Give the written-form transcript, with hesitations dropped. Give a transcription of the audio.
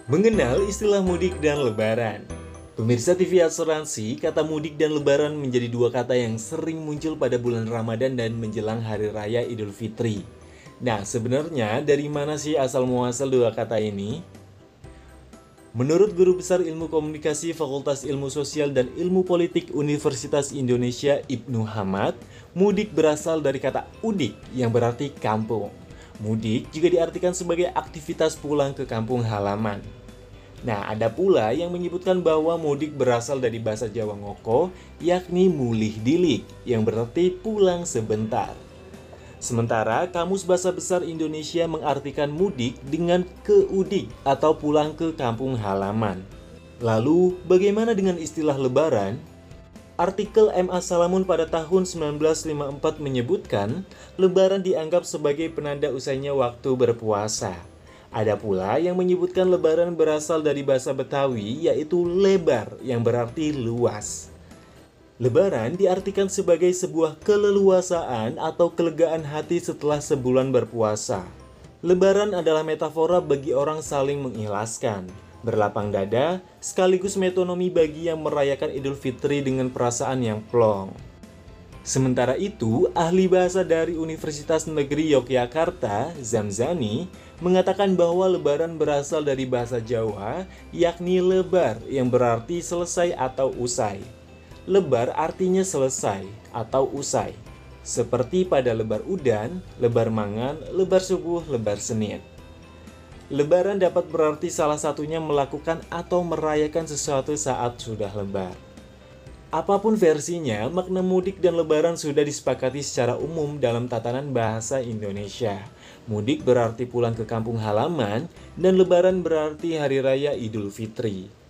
Mengenal istilah mudik dan lebaran. Pemirsa TV Asuransi, kata mudik dan lebaran menjadi dua kata yang sering muncul pada bulan Ramadan dan menjelang Hari Raya Idul Fitri. Nah, sebenarnya dari mana sih asal muasal dua kata ini? Menurut Guru Besar Ilmu Komunikasi Fakultas Ilmu Sosial dan Ilmu Politik Universitas Indonesia Ibnu Hamad, mudik berasal dari kata udik yang berarti kampung. Mudik juga diartikan sebagai aktivitas pulang ke kampung halaman. Nah, ada pula yang menyebutkan bahwa mudik berasal dari bahasa Jawa ngoko, yakni mulih dilik, yang berarti pulang sebentar. Sementara Kamus Bahasa Besar Indonesia mengartikan mudik dengan keudik atau pulang ke kampung halaman. Lalu, bagaimana dengan istilah lebaran? Artikel M.A. Salamun pada tahun 1954 menyebutkan, lebaran dianggap sebagai penanda usainya waktu berpuasa. Ada pula yang menyebutkan lebaran berasal dari bahasa Betawi, yaitu lebar, yang berarti luas. Lebaran diartikan sebagai sebuah keleluasaan atau kelegaan hati setelah sebulan berpuasa. Lebaran adalah metafora bagi orang saling mengikhlaskan, berlapang dada, sekaligus metonomi bagi yang merayakan Idul Fitri dengan perasaan yang plong. Sementara itu, ahli bahasa dari Universitas Negeri Yogyakarta, Zamzani, mengatakan bahwa lebaran berasal dari bahasa Jawa, yakni lebar yang berarti selesai atau usai. Lebar artinya selesai atau usai, seperti pada lebar udan, lebar mangan, lebar subuh, lebar Senin. Lebaran dapat berarti salah satunya melakukan atau merayakan sesuatu saat sudah lebar. Apapun versinya, makna mudik dan lebaran sudah disepakati secara umum dalam tatanan bahasa Indonesia. Mudik berarti pulang ke kampung halaman, dan lebaran berarti hari raya Idul Fitri.